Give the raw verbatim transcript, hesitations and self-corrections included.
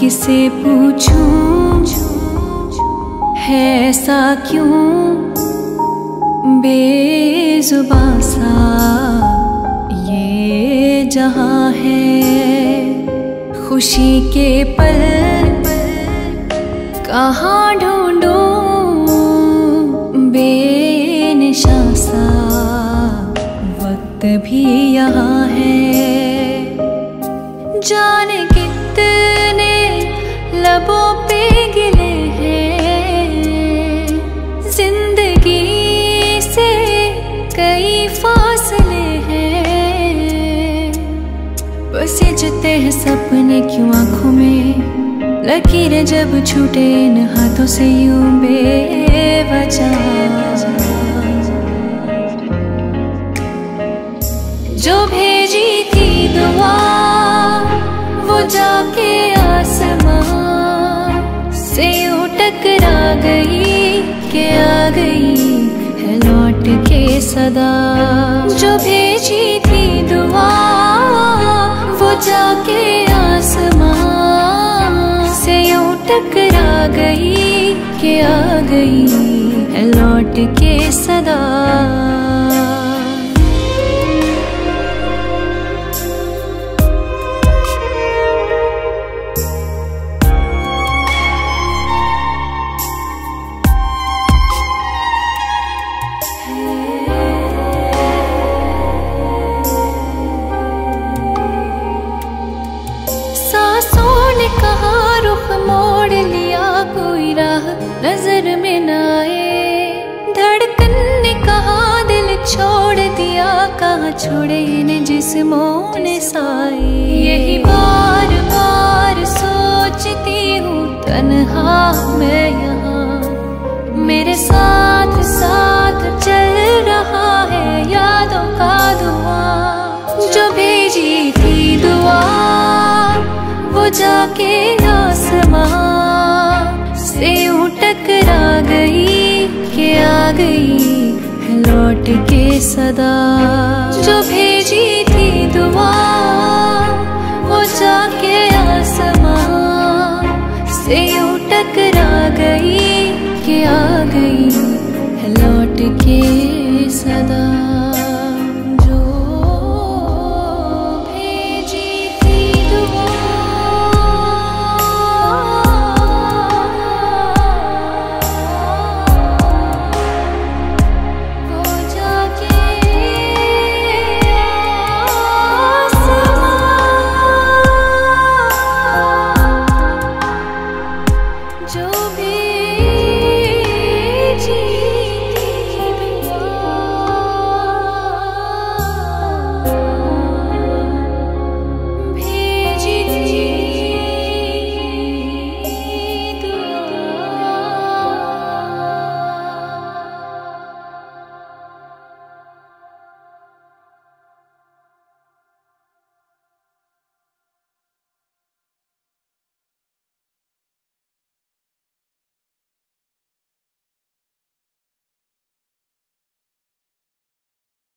किसे पूछूं है ऐसा क्यों बेजुबां सा ये जहां है। खुशी के पल कहाँ ढूंढूं बेनिशां सा वक्त भी यहाँ है। जाने कितने लबों पे गिले हैं, जिंदगी से कई फासले हैं। बसीजते हैं सपने क्यों आँखों में, लकीरें जब छूटे इन हाथों से यूं बेवजह। जो भेजी थी दुआ वो जाके आसमां से यूं टकरा गई कि आ गई है लौट के सदा। जो भेजी थी दुआ वो जाके आसमां से यूं टकरा गई कि आ गई है लौट के सदा। कहाँ रुख मोड़ लिया कोई राह नजर में न आए। धड़कन ने कहा दिल छोड़ दिया, कहाँ छोड़े इन जिस्मों ने साए। यही बार बार सोचती हूँ तन्हा मैं यहाँ, मेरे साथ साथ चल रहा है यादों का धुआं। जो भेजी थी दुआ वो जाके आसमां से यूं टकरा गई कि आ गई है लौट के सदा। जो भेजी थी दुआ वो जाके आसमां से यूं टकरा गई कि आ गई है लौट के सदा।